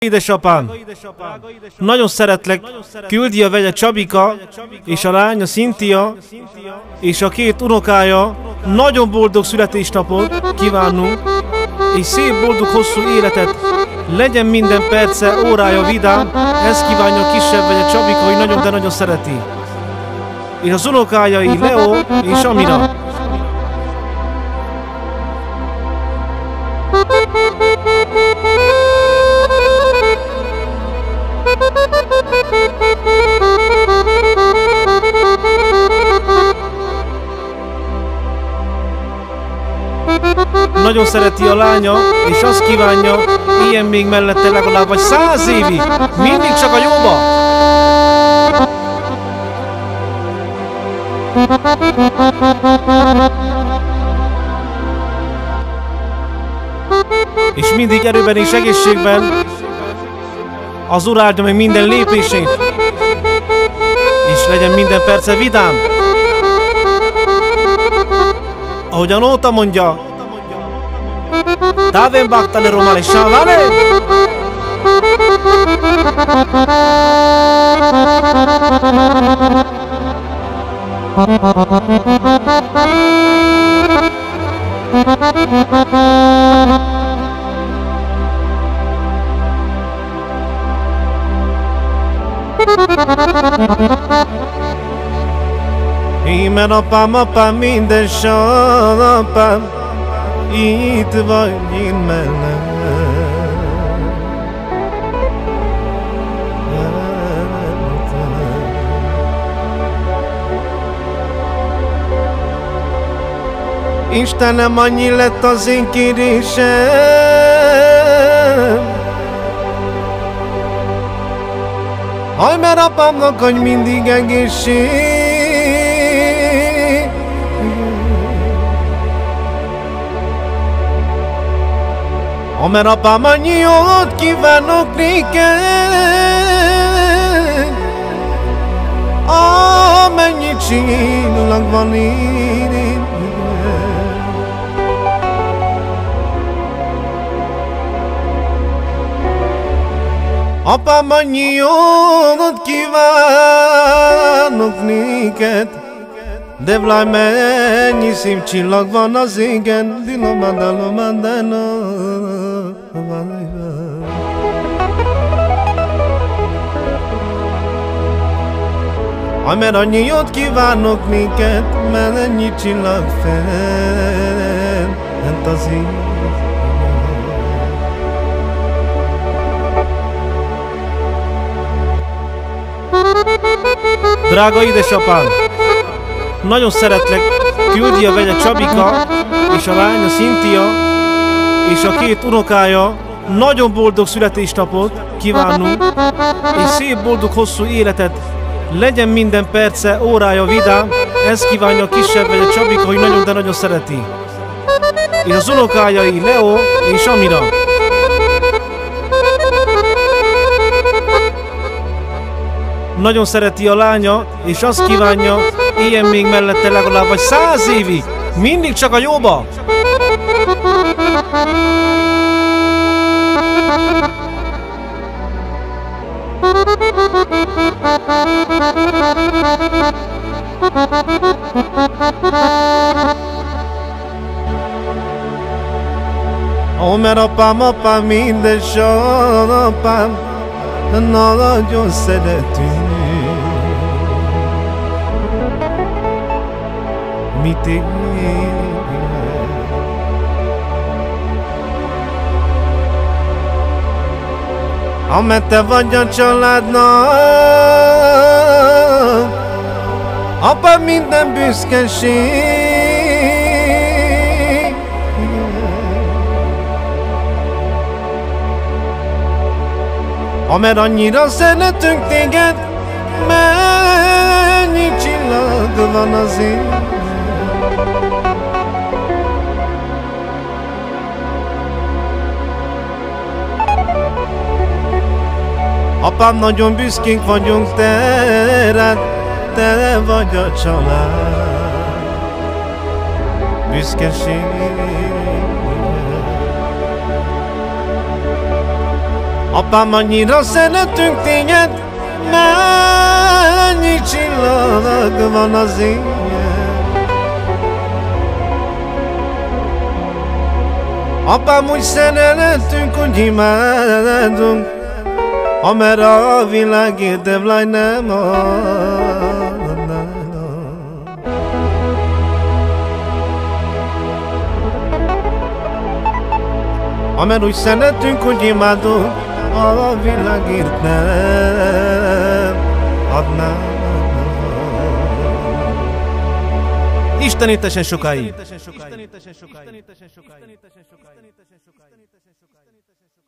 édesapám, nagyon szeretlek, küldi a vegye Csabika, és a lánya Szintia, és a két unokája, nagyon boldog születésnapot kívánunk, és szép boldog hosszú életet, legyen minden perce, órája vidám, ezt kívánja a kisebb vegye Csabika, hogy nagyon, de nagyon szereti. És az unokájai Leo és Amira. Nagyon szereti a lánya, és azt kívánja, éljen még mellette legalább vagy 100 évig, mindig csak a jóba. És mindig erőben és egészségben az Úr áldja meg minden lépését, és legyen minden perce vidám. Ahogyan Óta mondja, Taven baktale romale savale. Íme apám, minden apám, itt vagy én mellem. Istenem, annyi lett az én kérésem, haj, mert apámnak adj mindig egészség. Mert apám, annyi jót kívánok néked, amennyi csillag van én. Apám, annyi jót kívánok néked, de vláj mennyi szép csillag van az égen. Mert annyi jót kívánok néked, mert ennyi csillag fent az égen. Drága édesapám, nagyon szeretlek, küldi a vegye Csabika, és a lánya Szintia, és a két unokája, nagyon boldog születésnapot kívánunk, és szép boldog hosszú életet, legyen minden perce, órája vidám, ezt kívánja a kisebb vegye Csabika, hogy nagyon, de nagyon szereti. És az unokájai Leo és Amira. Nagyon szereti a lánya, és azt kívánja, éljen még mellette legalább vagy 100 évig, mindig csak a jóba. Mert apám, minden apám, nagyon szeretünk. Mit ér? Amett te vagy a családnak, apa, minden büszkeség. Amert annyira szeretünk téged, mennyi csillag van az ég. Apám, nagyon büszkénk vagyunk te rád, te vagy a család büszkeség. Apám, annyira szeretünk téged, mennyi csillag van az égen. Apám, úgy szeretünk, hogy imádunk, amerre a világ érdem lány nem adná. Amerre úgy szeretünk, hogy imádunk, a világért nem adná. Isten étesen sokáig!